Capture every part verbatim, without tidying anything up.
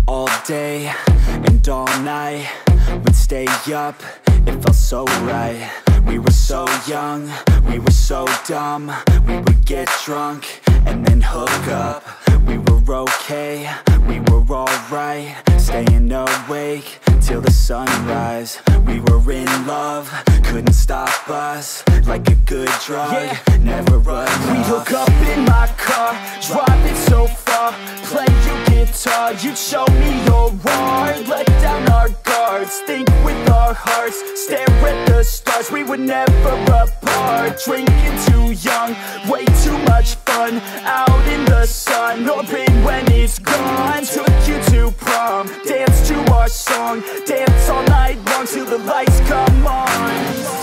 all day and all night. We'd stay up, it felt so right. We were so young, we were so dumb. We would get drunk and then hook up. We were okay, we were alright. Staying awake till the sunrise. We were in love, couldn't stop us. Like a good drug, yeah. Never enough. We'd hook up in my car, driving so far. Play your guitar, you'd show me your art. Let down our guards, think with our hearts. Stare at the stars, we were never apart. Drinking too young, way too much fun. Out in the sun, hoping when it's gone. Took you to prom, dance to our song. Dance all night long till the lights come on.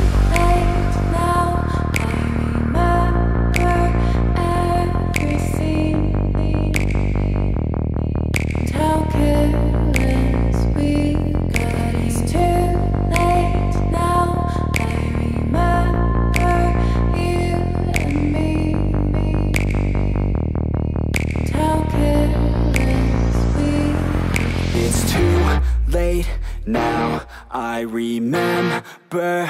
Now I remember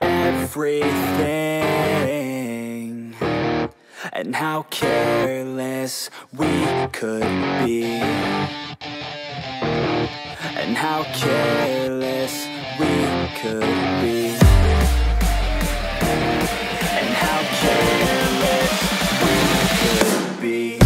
everything, and how careless we could be, and how careless we could be, and how careless we could be.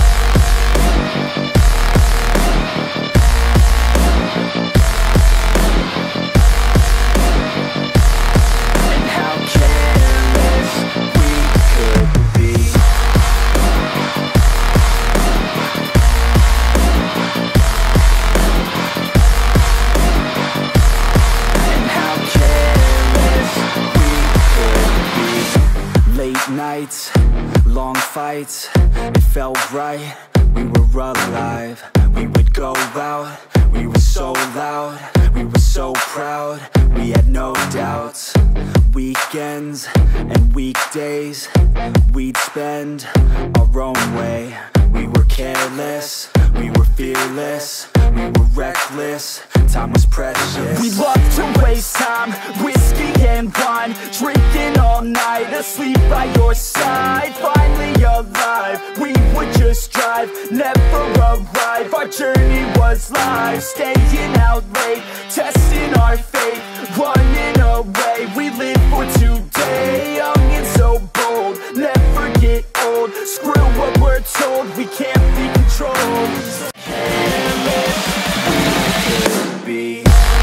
Nights, long fights, it felt right, we were alive. We would go out, we were so loud, we were so proud, we had no doubts. Weekends and weekdays, we'd spend our own way. We were careless, we were fearless, we were reckless, time was precious. We loved to waste time, whiskey and wine, drinking all night, asleep by your side. Finally alive, we would just drive, never arrive. Our journey was live, staying out late, testing our fate, running away. We live for today, young and so bold, never get old. Screw what we're told, we can't be controlled. Careless we could be.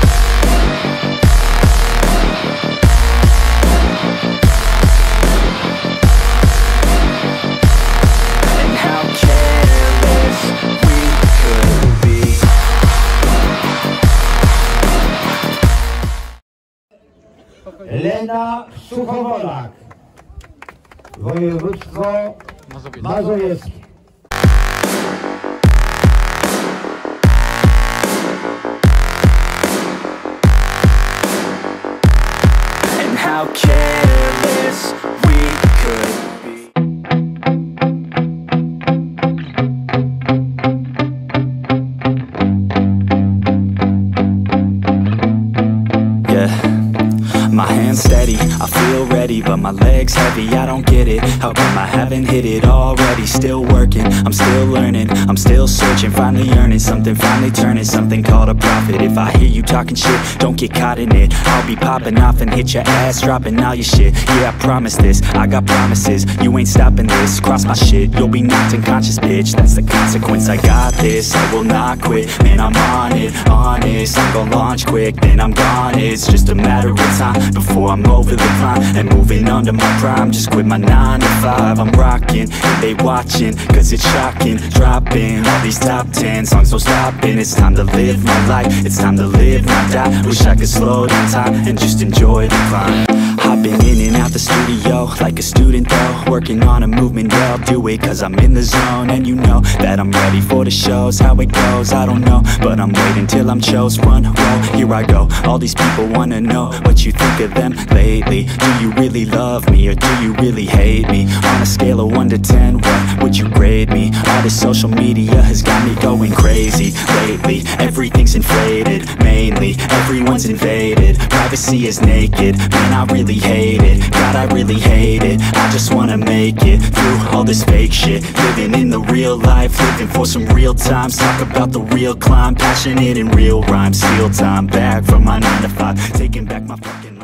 And how careless we could be. Lena Suchowolak, województwo mazowieckie. And how careless we could be. Yeah, my hand's steady, I feel ready, but my legs heavy, I don't get it. How come I haven't hit it already? Still working, I'm still learning, I'm still searching, finally earning something, finally turning something called a profit. If I hear you talking shit, don't get caught in it. I'll be popping off and hit your ass, dropping all your shit. Yeah, I promise this, I got promises, you ain't stopping this. Cross my shit, you'll be knocked unconscious, bitch. That's the consequence, I got this, I will not quit. Man, I'm on it, honest, I'm gon' launch quick, then I'm gone. It's just a matter of time before I'm over the climb and moving under my prime. Just quit my nine to five, I'm rocking, and they watching, cause it's shocking. Dropping all these top ten songs, so stopping. It's time to live my life, it's time to live, not die. Wish I could slow down time and just enjoy the climb. I've been in and out the studio like a student though, working on a movement, yeah, I'll do it cause I'm in the zone. And you know that I'm ready for the shows, how it goes, I don't know, but I'm waiting till I'm chose. Front row, here I go, all these people wanna know what you think of them lately. Do you really love me or do you really hate me? On a scale of one to ten, what would you grade me? All this social media has got me going crazy lately. Everything's inflated, mainly everyone's invaded. Privacy is naked, man I really hate it. God, I really hate it. I just wanna make it through all this fake shit. Living in the real life, living for some real times. Talk about the real climb, passionate in real rhymes. Steal time back from my nine to five, taking back my fucking